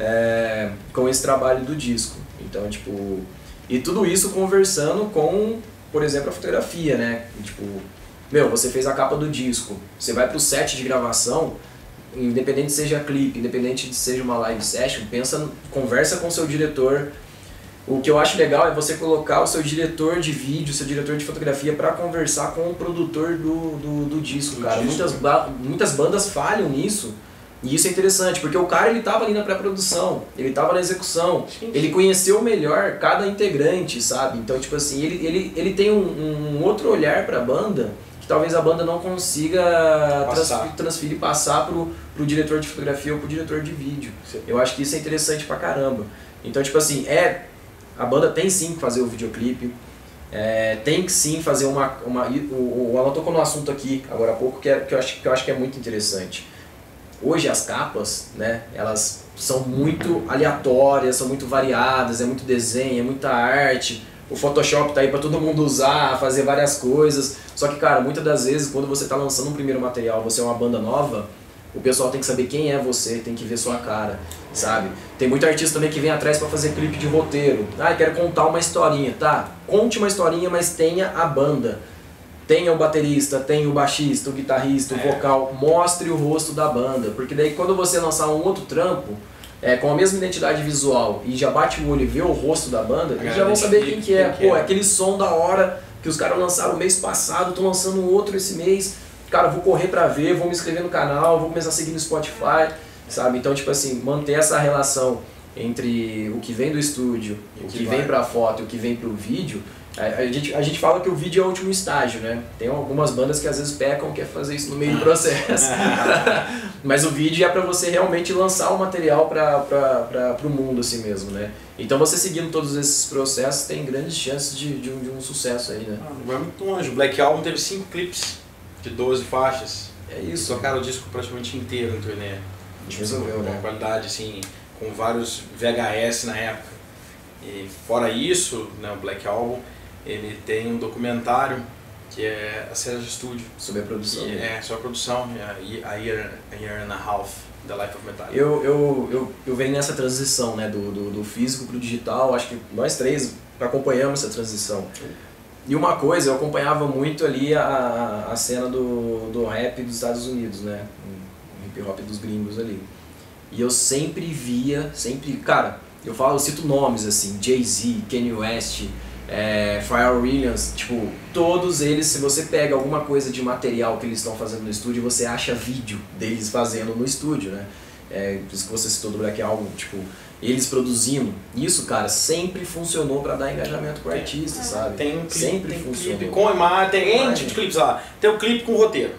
é, com esse trabalho do disco. Então, tipo, e tudo isso conversando com, por exemplo, a fotografia, né? Tipo, meu, você fez a capa do disco, você vai pro set de gravação, independente seja clipe, independente de seja uma live session, pensa, conversa com o seu diretor. O que eu acho legal é você colocar o seu diretor de vídeo, seu diretor de fotografia para conversar com o produtor do, do, do disco, do cara. Disco. Muitas, ba muitas bandas falham nisso, e isso é interessante, porque o cara ele tava ali na pré-produção, ele tava na execução, sim, sim. Ele conheceu melhor cada integrante, sabe? Então, tipo assim, ele, ele, ele tem um, um outro olhar pra banda, que talvez a banda não consiga transferir, transferir passar pro, pro diretor de fotografia ou pro diretor de vídeo. Sim. Eu acho que isso é interessante pra caramba. Então, tipo assim, é... A banda tem sim que fazer o videoclipe, é, tem que sim fazer uma... uma o, o Alan tocou no assunto aqui, agora há pouco, que, é, que, eu acho, que eu acho que é muito interessante. Hoje as capas, né, elas são muito aleatórias, são muito variadas, é muito desenho, é muita arte. O Photoshop tá aí pra todo mundo usar, fazer várias coisas. Só que, cara, muitas das vezes, quando você tá lançando um primeiro material, você é uma banda nova, o pessoal tem que saber quem é você, tem que ver sua cara, sabe? Tem muito artista também que vem atrás pra fazer clipe de roteiro. Ah, eu quero contar uma historinha. Tá, conte uma historinha, mas tenha a banda. Tenha o baterista, tenha o baixista, o guitarrista, o vocal. Mostre o rosto da banda. Porque daí quando você lançar um outro trampo, é, com a mesma identidade visual, e já bate o olho e vê o rosto da banda, eles já vão saber quem que é. Pô, é aquele som da hora que os caras lançaram mês passado, estão lançando um outro esse mês. Cara, vou correr pra ver, vou me inscrever no canal, vou começar a seguir no Spotify, sabe? Então, tipo assim, manter essa relação entre o que vem do estúdio, e o que, que vem pra foto e o que vem pro vídeo. A, a, gente, a gente fala que o vídeo é o último estágio, né? Tem algumas bandas que às vezes pecam, quer fazer isso no meio do processo. Mas o vídeo é pra você realmente lançar o material pra, pra, pra, pro mundo assim mesmo, né? Então você seguindo todos esses processos tem grandes chances de, de, um, de um sucesso aí, né? Ah, não vai muito longe. O Black Album teve cinco clipes de doze faixas. É isso. Tocaram o disco praticamente inteiro em turnê. Tipo, resolveu, né? Uma qualidade assim, com vários V H S na época. E fora isso, né, o Black Album, ele tem um documentário que é a série de estúdio. Sobre a produção. Que é, sobre a produção, a year, a year and a Half, The Life of Metallica. Eu, eu, eu, eu venho nessa transição, né, do, do, do físico pro digital, acho que nós três acompanhamos essa transição. E uma coisa, eu acompanhava muito ali a, a cena do, do rap dos Estados Unidos, né, o hip hop dos gringos ali. E eu sempre via, sempre, cara, eu falo, eu cito nomes assim, Jay-Z, Kanye West, é, Pharrell Williams, tipo, todos eles, se você pega alguma coisa de material que eles estão fazendo no estúdio, você acha vídeo deles fazendo no estúdio, né? É, por isso que você citou do Black Album, tipo, eles produzindo. Isso, cara, sempre funcionou pra dar engajamento pro artista, sabe? Tem um clipe, sempre tem funcionou. clipe com imagem, tem N tipo de clipes lá. Tem um clipe com roteiro.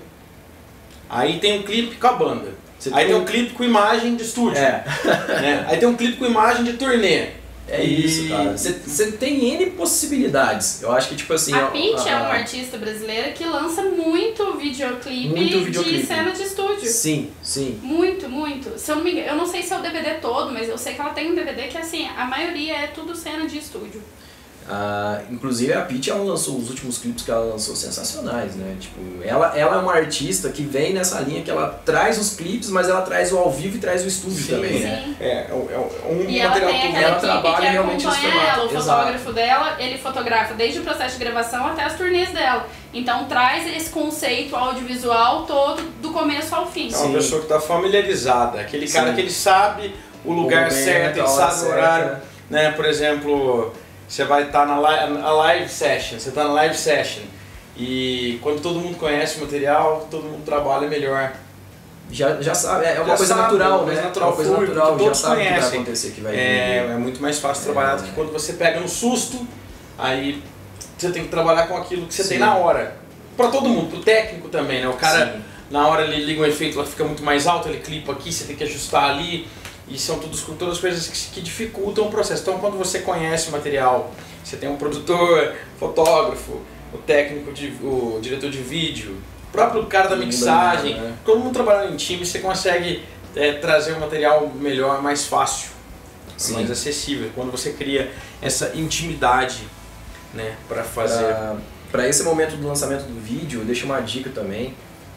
Aí tem um clipe com a banda. Você aí tem um clipe com imagem de estúdio. É. Né? Aí tem um clipe com imagem de turnê. É e... isso, cara. Você tem N possibilidades. Eu acho que, tipo assim... A Pitty é uma artista brasileira que lança muito videoclipe, muito videoclipe de cena de estúdio. Sim, sim. Muito, muito. Se eu não me engano, eu não sei se é o D V D todo, mas eu sei que ela tem um D V D que, assim, a maioria é tudo cena de estúdio. Ah, inclusive a Pitty, ela lançou os últimos clipes que ela lançou sensacionais, né? Tipo, ela, ela é uma artista que vem nessa linha que ela traz os clipes, mas ela traz o ao vivo e traz o estúdio sim, também, sim. né? É, é, é um e material ela tem que ela trabalha que realmente acompanha esse ela, o Exato. fotógrafo dela, ele fotografa desde o processo de gravação até as turnês dela. Então traz esse conceito audiovisual todo do começo ao fim. É uma sim. pessoa que está familiarizada, aquele sim. cara que ele sabe o lugar o momento, certo, ele sabe certa. o horário, né? Por exemplo, você vai estar na live, a live session, você está na live session e quando todo mundo conhece o material, todo mundo trabalha melhor. Já, já sabe, é uma já coisa sabe, natural, né? É natural, uma coisa fluido, natural, que todos já sabe conhecem. O que vai acontecer, que vai é, é muito mais fácil trabalhar é. do que quando você pega no susto, aí você tem que trabalhar com aquilo que você Sim. tem na hora. Para todo mundo, pro técnico também, né? O cara, Sim. na hora ele liga um efeito, ela fica muito mais alto, ele clipa aqui, você tem que ajustar ali. E são todos, todas as coisas que, que dificultam o processo. Então, quando você conhece o material, você tem um produtor, fotógrafo, o técnico, de, o diretor de vídeo, o próprio cara da mixagem, né? Todo mundo trabalhando em time, você consegue é, trazer um material melhor, mais fácil, Sim. mais acessível. Quando você cria essa intimidade né, para fazer. Para esse momento do lançamento do vídeo, deixa uma dica também,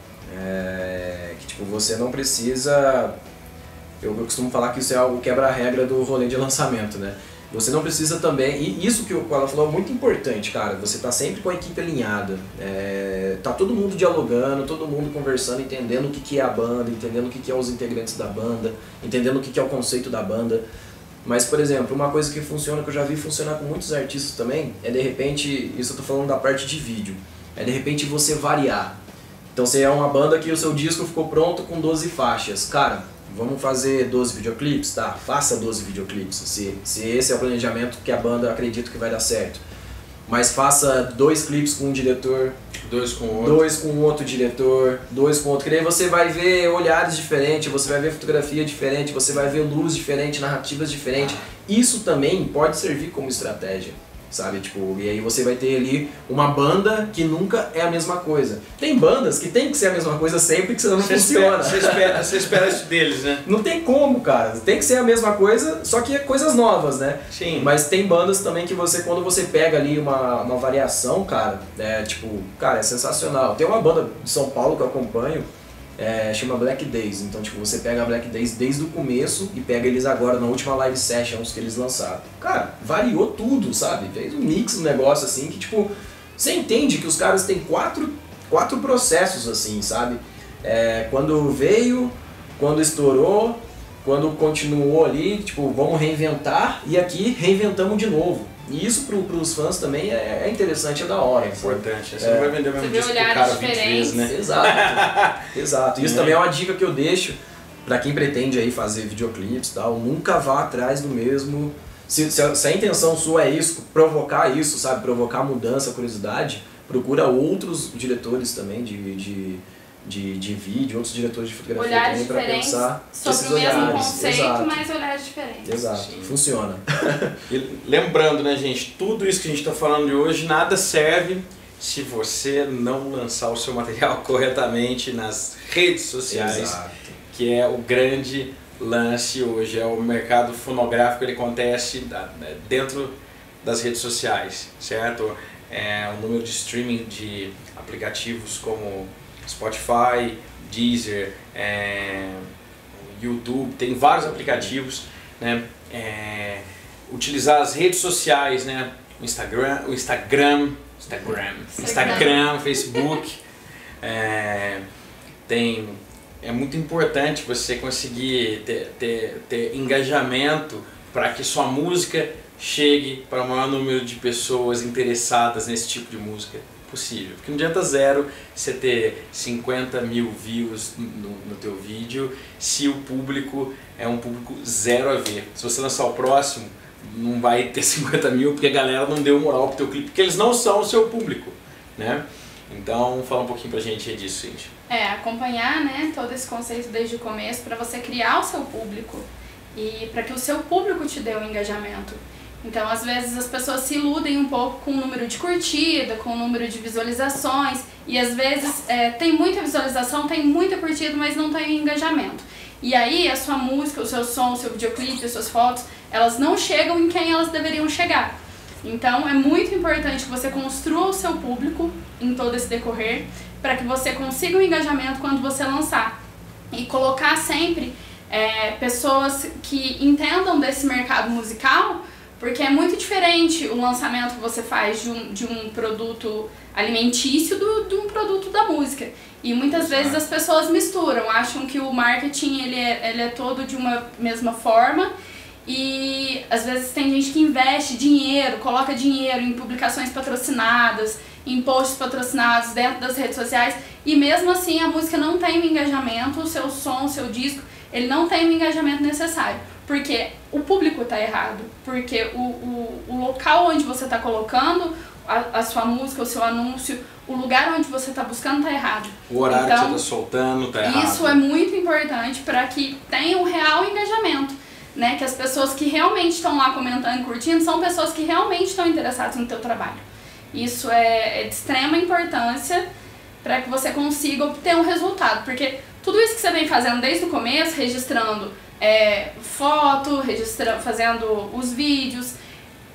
é, que tipo, você não precisa, eu, eu costumo falar que isso é algo quebra-regra do rolê de lançamento, né? Você não precisa também, e isso que ela falou é muito importante, cara, você tá sempre com a equipe alinhada, é, tá todo mundo dialogando, todo mundo conversando, entendendo o que, que é a banda, entendendo o que, que é os integrantes da banda, entendendo o que, que é o conceito da banda. Mas, por exemplo, uma coisa que funciona, que eu já vi funcionar com muitos artistas também, é de repente, isso eu tô falando da parte de vídeo, é de repente você variar. Então você é uma banda que o seu disco ficou pronto com doze faixas, cara, vamos fazer doze videoclipes? Tá, faça doze videoclipes, se, se esse é o planejamento que a banda acredita que vai dar certo. Mas faça dois clipes com um diretor, dois com outro, dois com outro diretor, dois com outro. Que daí você vai ver olhares diferentes, você vai ver fotografia diferente, você vai ver luz diferente, narrativas diferentes. Isso também pode servir como estratégia, sabe? Tipo, e aí você vai ter ali uma banda que nunca é a mesma coisa. Tem bandas que tem que ser a mesma coisa sempre, que senão não você funciona. Espera, você, espera, você espera isso deles, né? Não tem como, cara. Tem que ser a mesma coisa, só que é coisas novas, né? Sim. Mas tem bandas também que você, quando você pega ali uma, uma variação, cara, é tipo, cara, é sensacional. Tem uma banda de São Paulo que eu acompanho, é, chama Black Days. Então, tipo, você pega a Black Days desde o começo e pega eles agora na última live sessions que eles lançaram. Cara, variou tudo, sabe? Fez um mix, um negócio assim que, tipo, você entende que os caras têm quatro, quatro processos assim, sabe? É, quando veio, quando estourou, quando continuou ali, tipo, vamos reinventar, e aqui reinventamos de novo. E isso pro, pros fãs também é, é interessante, é da hora. É importante, você é. não vai vender o mesmo disco pro cara vinte vezes, né? Exato, exato. Isso é. também é uma dica que eu deixo pra quem pretende aí fazer videoclipes e tal, nunca vá atrás do mesmo. Se, se, a, se a intenção sua é isso, provocar isso, sabe, provocar mudança, curiosidade, procura outros diretores também de... de De, de vídeo, outros diretores de fotografia olhares também para pensar sobre o olhares. mesmo conceito, Exato. mas olhares diferentes. Exato, Sim. Funciona. E lembrando, né, gente, tudo isso que a gente está falando de hoje, nada serve se você não lançar o seu material corretamente nas redes sociais, Exato. que é o grande lance hoje, é o mercado fonográfico, ele acontece dentro das redes sociais, certo? É, o número de streaming de aplicativos como Spotify, Deezer, é, YouTube, tem vários aplicativos, né? É, utilizar as redes sociais, né? O Instagram, o Instagram, Instagram, Instagram, Facebook, é, tem, é muito importante você conseguir ter, ter, ter engajamento para que sua música chegue para o maior número de pessoas interessadas nesse tipo de música possível, porque não adianta zero você ter cinquenta mil views no, no teu vídeo se o público é um público zero a ver. Se você lançar o próximo, não vai ter cinquenta mil porque a galera não deu moral pro teu clipe, porque eles não são o seu público, né? Então, fala um pouquinho pra gente aí disso, gente. É, acompanhar, né, todo esse conceito desde o começo para você criar o seu público e para que o seu público te dê um engajamento. Então, às vezes, as pessoas se iludem um pouco com o número de curtida, com o número de visualizações, e às vezes é, tem muita visualização, tem muita curtida, mas não tem engajamento. E aí, a sua música, o seu som, o seu videoclipe, as suas fotos, elas não chegam em quem elas deveriam chegar. Então, é muito importante que você construa o seu público em todo esse decorrer, para que você consiga um engajamento quando você lançar. E colocar sempre é, pessoas que entendam desse mercado musical, porque é muito diferente o lançamento que você faz de um, de um produto alimentício do, de um produto da música. E muitas Exato. vezes as pessoas misturam, acham que o marketing ele é, ele é todo de uma mesma forma, e às vezes tem gente que investe dinheiro, coloca dinheiro em publicações patrocinadas, em posts patrocinados dentro das redes sociais, e mesmo assim a música não tem o engajamento, o seu som, o seu disco, ele não tem o engajamento necessário. Porque o público está errado, porque o, o, o local onde você está colocando a, a sua música, o seu anúncio, o lugar onde você está buscando está errado. O horário então, que você está soltando está errado. Isso é muito importante para que tenha um real engajamento, né? Que as pessoas que realmente estão lá comentando e curtindo são pessoas que realmente estão interessadas no teu trabalho. Isso é, é de extrema importância para que você consiga obter um resultado, porque tudo isso que você vem fazendo desde o começo, registrando É, foto, registrando, fazendo os vídeos,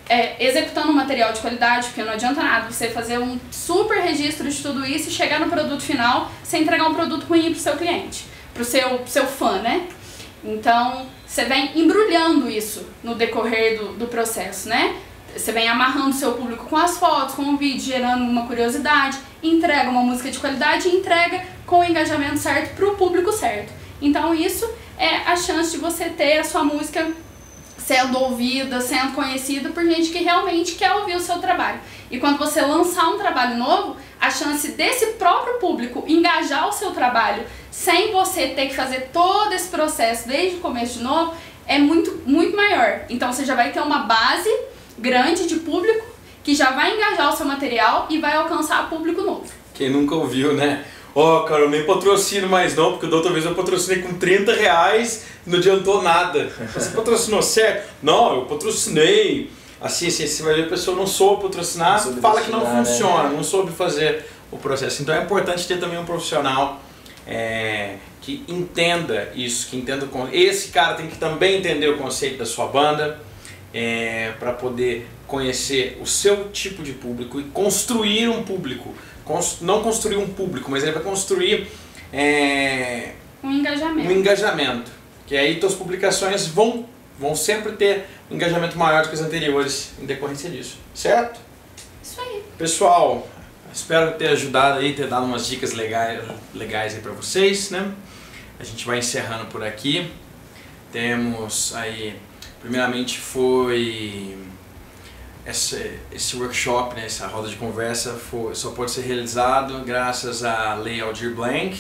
é, executando um material de qualidade, porque não adianta nada você fazer um super registro de tudo isso e chegar no produto final sem entregar um produto ruim para o seu cliente, para o seu, seu fã, né? Então, você vem embrulhando isso no decorrer do, do processo, né? Você vem amarrando seu público com as fotos, com o vídeo, gerando uma curiosidade, entrega uma música de qualidade e entrega com o engajamento certo para o público certo. Então, isso é a chance de você ter a sua música sendo ouvida, sendo conhecida por gente que realmente quer ouvir o seu trabalho. E quando você lançar um trabalho novo, a chance desse próprio público engajar o seu trabalho sem você ter que fazer todo esse processo desde o começo de novo é muito, muito maior. Então você já vai ter uma base grande de público que já vai engajar o seu material e vai alcançar público novo. Quem nunca ouviu, né? Ó, oh, cara, eu nem patrocino mais não, porque da outra vez eu patrocinei com trinta reais e não adiantou nada. Você patrocinou certo? Não, eu patrocinei. Assim, assim, você vai ver a pessoa não soube patrocinar, não fala que não funciona, né? Não soube fazer o processo. Então é importante ter também um profissional é, que entenda isso, que entenda o esse cara tem que também entender o conceito da sua banda é, para poder conhecer o seu tipo de público e construir um público. Não construir um público, mas ele vai construir é, um engajamento. Um engajamento. Que aí suas publicações vão, vão sempre ter um engajamento maior do que as anteriores em decorrência disso. Certo? Isso aí. Pessoal, espero ter ajudado aí, ter dado umas dicas legais, legais aí pra vocês, né? A gente vai encerrando por aqui. Temos aí, primeiramente foi... Esse, esse workshop, né, essa roda de conversa foi, só pode ser realizado graças à Lei Aldir Blanc,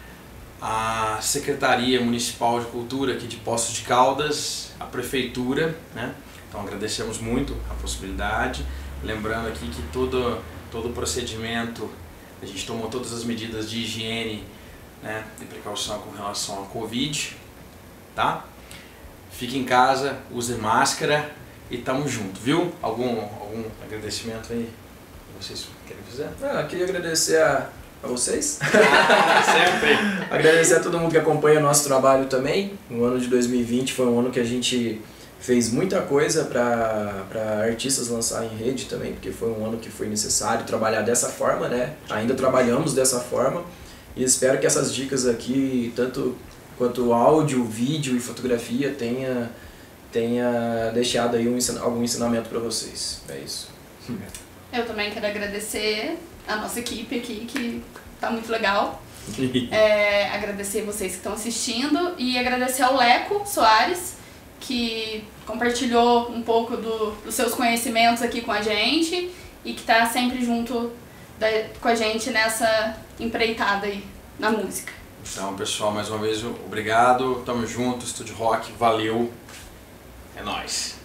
à Secretaria Municipal de Cultura aqui de Poços de Caldas, a Prefeitura, né? Então agradecemos muito a possibilidade, lembrando aqui que todo, todo o procedimento, a gente tomou todas as medidas de higiene, né, de precaução com relação ao Covid, tá? Fique em casa, use máscara. E tamo junto, viu? Algum, algum agradecimento aí que vocês querem fazer? Ah, queria agradecer a, a vocês. Ah, sempre! Agradecer a todo mundo que acompanha o nosso trabalho também. O ano de dois mil e vinte foi um ano que a gente fez muita coisa para artistas lançar em rede também, porque foi um ano que foi necessário trabalhar dessa forma, né? Ainda trabalhamos dessa forma e espero que essas dicas aqui, tanto quanto áudio, vídeo e fotografia, tenha... tenha deixado aí um, algum ensinamento para vocês. É isso. Eu também quero agradecer a nossa equipe aqui, que tá muito legal. É, agradecer vocês que estão assistindo e agradecer ao Leco Soares, que compartilhou um pouco do, dos seus conhecimentos aqui com a gente e que está sempre junto da, com a gente nessa empreitada aí na música. Então, pessoal, mais uma vez, obrigado. Tamo junto, Estúdio Rock, valeu. É nóis.